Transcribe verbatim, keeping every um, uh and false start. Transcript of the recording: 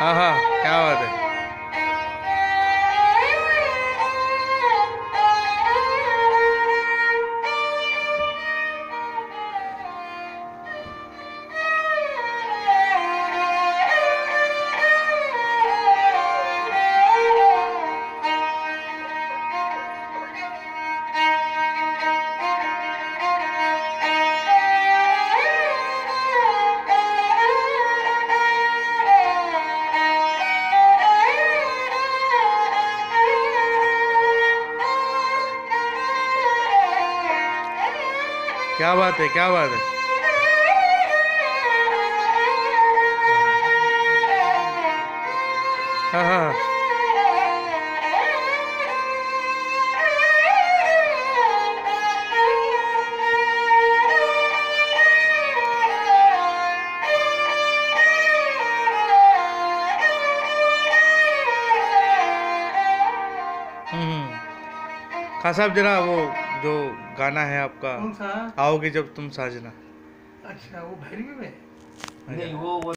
हाँ हाँ, क्या बात है। क्या बात है, क्या बात है। हाँ हाँ। हम्म। खान साहब जरा वो जो गाना है आपका, कौन सा? आओगे जब तुम साजना। अच्छा, वो भैरवी में? नहीं, वो